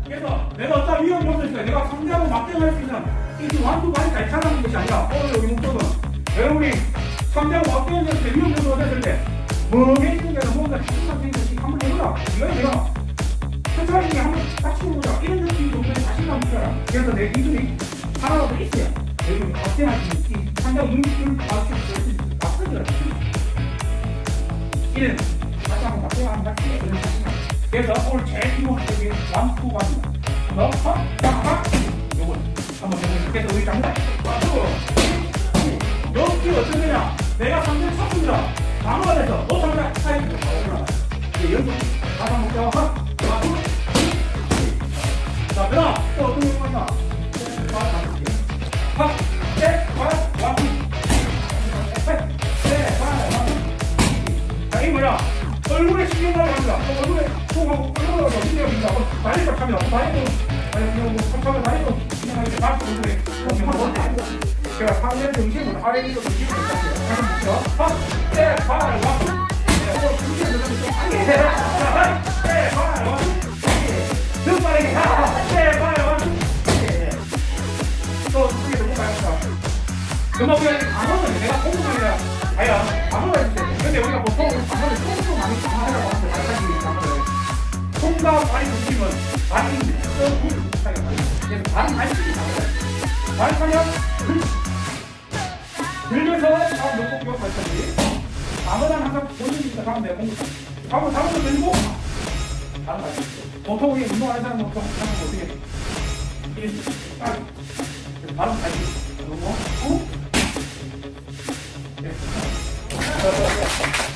그래서 내가 어떤 위험이 없으니까 내가 상대하고 맞대응할 수 있는 이 완투발이 잘 찾아가는 것이 아니라 오늘 여기 목적은 여러분이 상대하고 맞대응할 때 위험이 없을 때 멍해 있는 데는 뭔가 자신감 생기듯이 한번 해보라. 이거 내가 천천히 중에 한번 다치는 거야. 이런 느낌이 정도의 자신감이 있어라. 그래서 내 기준이 하나라도 있어야 여러분이 맞대응할 수 있는 이 상대하고 눈을 맞출 수 있는 맞대응을 이런 다시 한번 맞대응하는 것 같아요. 이런 자신감. 그래서 오늘 제일 기본적인 게 완투발입니다. 너, 요걸 한번 해보세요. 그래서 우리 장난 여기 어떤 거냐? 내가 상대를 쳤습니다. 방어가 돼서 너 상대 사이드로 올라가. 이제 연속 다시 한번 껴서 자, 그다음 또 어떤 거 있나? 자, 이 뭐냐? 얼굴에 신경을 합니다. 얼굴에 톡하고 얼굴에 신경을 합니다. 다리를 탑니다. 다리도 탑하면 다리도 신경하게 다시 얼굴에 제가 상대 중심을 아래로 중심을 잡고요. 다시 볼게요. 그만 그냥 방어는 내가 공부하느라 아야 방어가 있어요. 근데 우리가 보통 방어를 조금 많이 방어하려고 하는데 발사기를 방어를 손과 발이 중심은 발이 좀 못하게 그래서 발은 발식이 나와요. 발사면 들면서 다음 놓고 기억 발사기 방어는 항상 본인이니까 다음 내가 공부 방어 잡아서 들고 다음 발사기 보통 우리 운동하는 사람은 보통 어떻게 해? 이게 딱 다음 발사기 그리고 네.